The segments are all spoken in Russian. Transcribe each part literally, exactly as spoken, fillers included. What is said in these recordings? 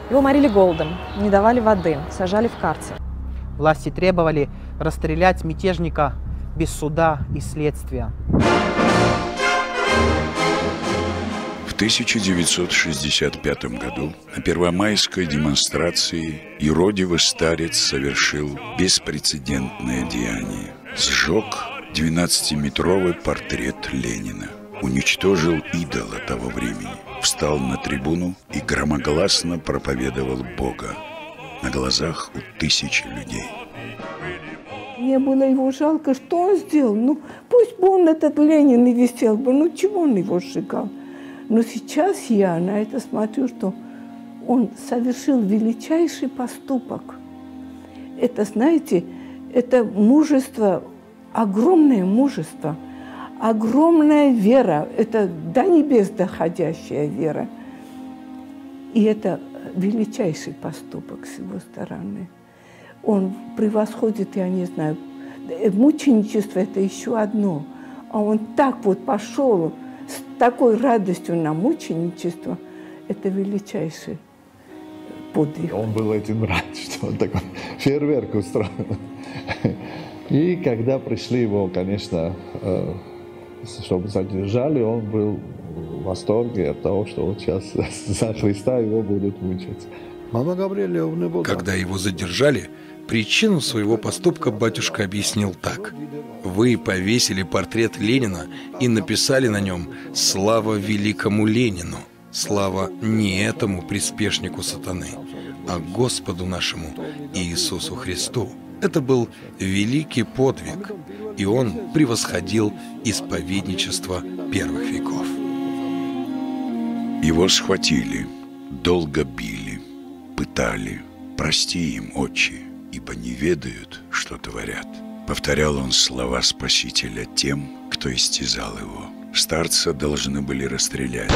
Его морили голодом, не давали воды, сажали в карцер. Власти требовали расстрелять мятежника без суда и следствия. В тысяча девятьсот шестьдесят пятом году на первомайской демонстрации юродивый старец совершил беспрецедентное деяние. Сжег двенадцатиметровый портрет Ленина, уничтожил идола того времени, встал на трибуну и громогласно проповедовал Бога на глазах у тысячи людей. Мне было его жалко, что он сделал. Ну, пусть бы он, этот Ленин, и висел бы, ну чего он его сжигал? Но сейчас я на это смотрю, что он совершил величайший поступок. Это, знаете, это мужество, огромное мужество, огромная вера, это до небес доходящая вера. И это величайший поступок с его стороны. Он превосходит, я не знаю, мученичество – это еще одно. А он так вот пошел с такой радостью на мученичество – это величайший подвиг. Он был этим рад, что он такой фейерверк устроил. И когда пришли его, конечно, чтобы задержали, он был в восторге от того, что вот сейчас за Христа его будут мучить. Когда его задержали, причину своего поступка батюшка объяснил так. Вы повесили портрет Ленина и написали на нем «Слава великому Ленину». Слава не этому приспешнику сатаны, а Господу нашему Иисусу Христу. Это был великий подвиг, и он превосходил исповедничество первых веков. Его схватили, долго били, пытали. «Прости им, Отче, ибо не ведают, что творят». Повторял он слова Спасителя тем, кто истязал его. Старца должны были расстрелять,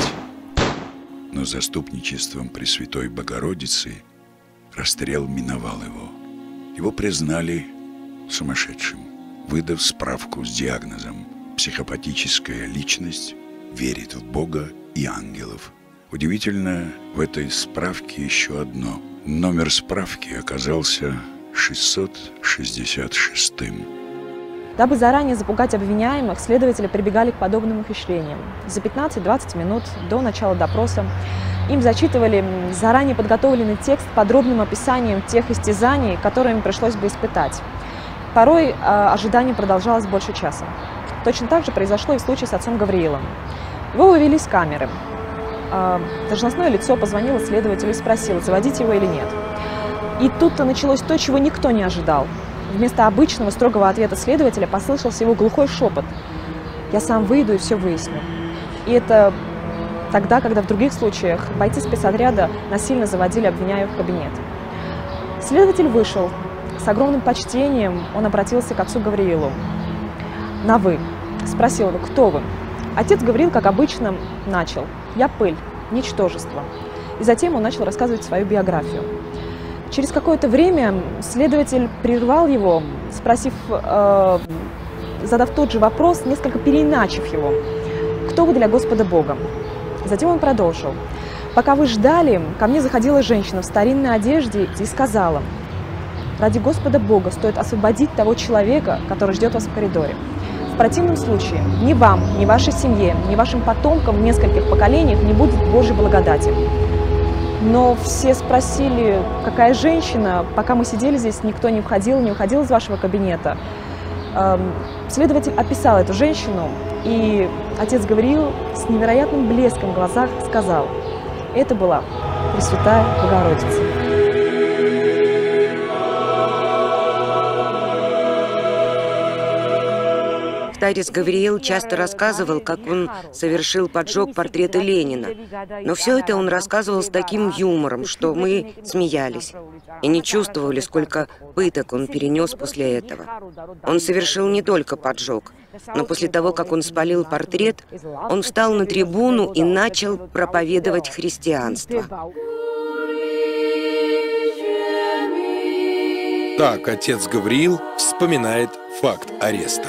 но заступничеством Пресвятой Богородицы расстрел миновал его. Его признали сумасшедшим, выдав справку с диагнозом «Психопатическая личность, верит в Бога и ангелов». Удивительно в этой справке еще одно. Номер справки оказался шестьсот шестьдесят шестым. Дабы заранее запугать обвиняемых, следователи прибегали к подобным ухищрениям. За пятнадцать-двадцать минут до начала допроса им зачитывали заранее подготовленный текст с подробным описанием тех истязаний, которые им пришлось бы испытать. Порой э, ожидание продолжалось больше часа. Точно так же произошло и в случае с отцом Гавриилом. Его вывели из камеры. Э, должностное лицо позвонило следователю и спросило, заводить его или нет. И тут-то началось то, чего никто не ожидал. Вместо обычного строгого ответа следователя послышался его глухой шепот: «Я сам выйду и все выясню». И это тогда, когда в других случаях бойцы спецотряда насильно заводили обвиняемых в кабинет. Следователь вышел. С огромным почтением он обратился к отцу Гавриилу. На «вы». Спросил его: «Кто вы?» Отец Гавриил, как обычно, начал: «Я пыль, ничтожество». И затем он начал рассказывать свою биографию. Через какое-то время следователь прервал его, спросив, э, задав тот же вопрос, несколько переиначив его: «Кто вы для Господа Бога?» Затем он продолжил: «Пока вы ждали, ко мне заходила женщина в старинной одежде и сказала: ради Господа Бога стоит освободить того человека, который ждет вас в коридоре. В противном случае ни вам, ни вашей семье, ни вашим потомкам в нескольких поколениях не будет Божьей благодати». Но все спросили: какая женщина? Пока мы сидели здесь, никто не входил, не уходил из вашего кабинета. Следователь описал эту женщину, и отец Гавриил с невероятным блеском в глазах сказал: это была Пресвятая Богородица. Старец Гавриил часто рассказывал, как он совершил поджог портрета Ленина. Но все это он рассказывал с таким юмором, что мы смеялись и не чувствовали, сколько пыток он перенес после этого. Он совершил не только поджог, но после того, как он спалил портрет, он встал на трибуну и начал проповедовать христианство. Так отец Гавриил вспоминает факт ареста.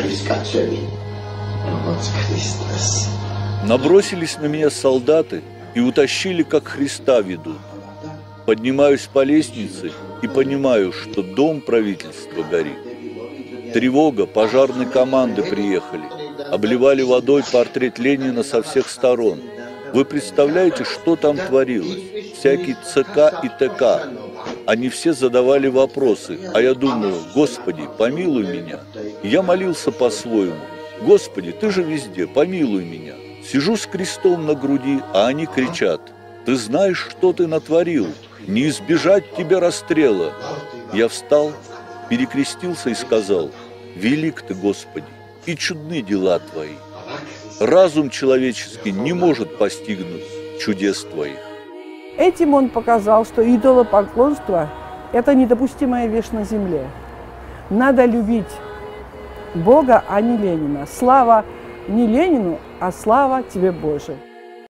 Набросились на меня солдаты, и утащили, как Христа ведут. Поднимаюсь по лестнице и понимаю, что дом правительства горит. Тревога, пожарные команды приехали, обливали водой портрет Ленина со всех сторон. Вы представляете, что там творилось? Всякие ЦК и ТК. Они все задавали вопросы, а я думаю: Господи, помилуй меня. Я молился по-своему: Господи, Ты же везде, помилуй меня. Сижу с крестом на груди, а они кричат: Ты знаешь, что ты натворил? Не избежать тебе расстрела. Я встал, перекрестился и сказал: Велик Ты, Господи, и чудны дела Твои. Разум человеческий не может постигнуть чудес Твоих. Этим он показал, что идолопоклонство – это недопустимая вещь на земле. Надо любить Бога, а не Ленина. Слава не Ленину, а слава тебе, Боже.